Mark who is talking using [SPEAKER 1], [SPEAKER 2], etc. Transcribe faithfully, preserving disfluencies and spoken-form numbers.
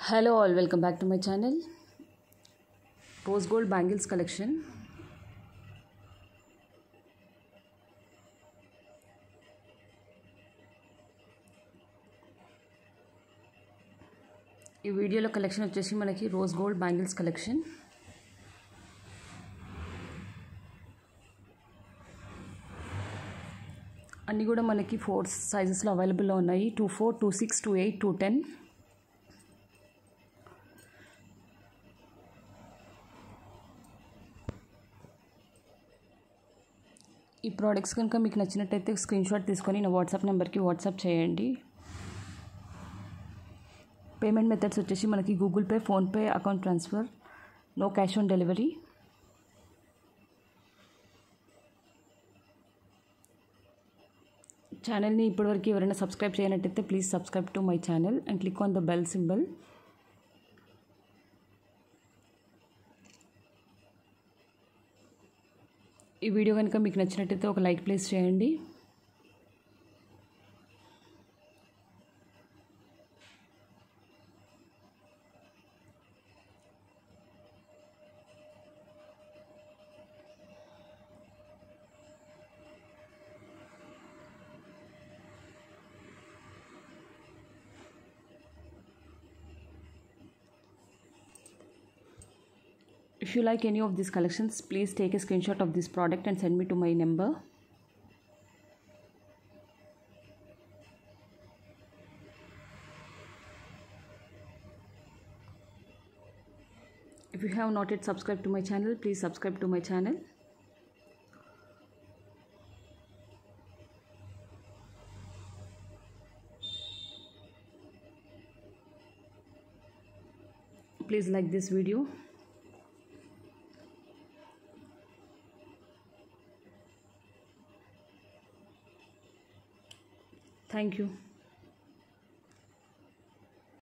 [SPEAKER 1] Hello all, welcome back to my channel. Rose gold bangles collection. ఈ వీడియోలో collection వచ్చేసి మనకి రోజ్ గోల్డ్ బ్యాంగిల్స్ కలెక్షన్. అన్నీ కూడా మనకి ఫోర్ సైజెస్లో అవైలబుల్లో ఉన్నాయి. Two four two six two eight two ten. ఈ ప్రోడక్ట్స్ కనుక మీకు నచ్చినట్టయితే స్క్రీన్ షాట్ తీసుకొని నా వాట్సాప్ నెంబర్కి వాట్సాప్ చేయండి. పేమెంట్ మెథడ్స్ వచ్చేసి మనకి Google Pay, PhonePe, account transfer, no cash on delivery. ఛానల్ని ఇప్పటివరకు ఎవరైనా సబ్స్క్రైబ్ చేయనట్టయితే please subscribe to my channel and click on the bell symbol. ఈ వీడియో కనుక మీకు నచ్చినట్టయితే ఒక లైక్ ప్లేస్ చేయండి. If you like any of these collections, please take a screenshot of this product and send me to my number. If you have not yet subscribed to my channel, please subscribe to my channel. Please like this video. Thank you.